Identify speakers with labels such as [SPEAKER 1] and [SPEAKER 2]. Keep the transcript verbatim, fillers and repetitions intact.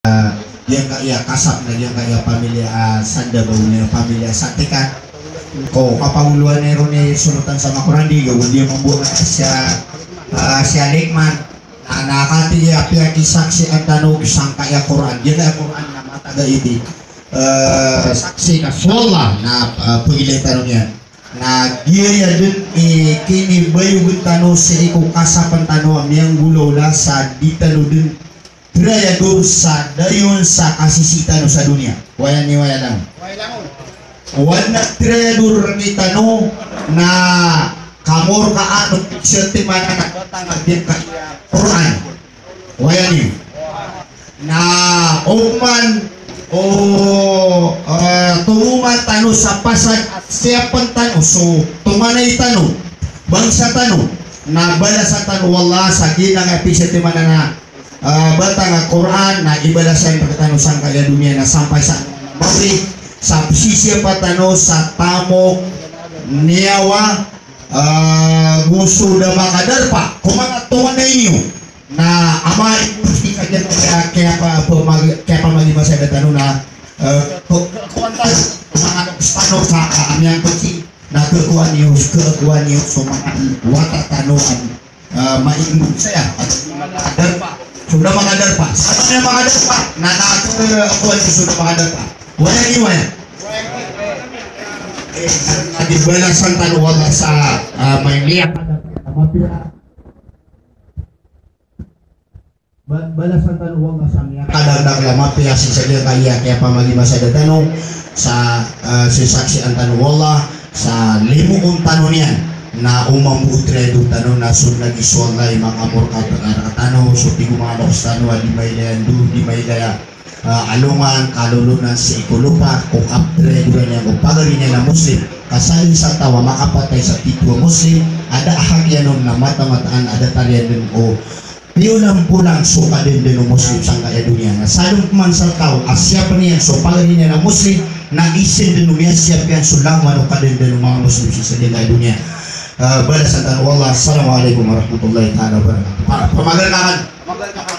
[SPEAKER 1] Dia kaya kasap na dia kaya pamilya uh, Sanda ba niya pamilya Satika ko kapanguluan ni Roni sunutan sama Quran di gawin dia membuat siya uh, siya Lekman na nakati dia pia kisaksi at tanong isang kaya Quran dia kaya Quran na mataga iti uh, saksi na sola na uh, pagilitan niya na dia ya dun eh, kini bayu tanong si iko kasapan tanong yang gulaw la sa ditano dun Traya dosa dayon sa kasisita no sa dunia. Wayan ni waya lang. Wan na traya dur kita no na kamor ka ano siyete man anak batang din ka Quran. Wayan ni. Na uman o uh, tumuman tano sa pasag at siyapan tano so tumanay tano bangsa tano na bala sa tano wala sa ginang episode man na Uh, batang Quran na ibadah sa pagkatano sang kaya dunia na sampai sa mabri sa sisya patano sa tamok niyawa uh, gusto na makadarpa kung mga tuwan na inyo na ama ibuti ka dyan kaya kaya pa kaya pa malima sa datano na kuwantas mga nagstano sa amyang kasi na kekuan niyo kekuan niyo so mga watatanoan uh, maingin saya at makadarpa sudah mengadar pak, saatnya mengadar pak. Nah, aku aku itu sudah mengadar pak. Wala gimana? Eh, di balasan tan wala sa may liyak sama pira. Balasan tan wala sa miyak. Kadang-kadang lama pira si saja kaya kaya pamagi masa datano sa si saksi antan wala sa limo untano niyan. Na umang putre do tano na sun lagi suwalay mga amor ka tano so tigo mga dos tano di may dayan do di may daya uh, alungan kalulunan sa ikulupa kung aptre do niya kung pagari niya na muslim kasali sa tawa makapatay sa titwa muslim ada ahagyanon na mata-mataan ada talian din o piulang pulang suka din din o muslim sang kaya dunia na salong man sa tao asya pa niya so pagari niya na muslim na isin din umiyan siya piyan sulangan o kadin din mga muslim sa kaya dunia. Uh, balasan Allah. Assalamualaikum warahmatullahi wabarakatuh. Pemagar kanan.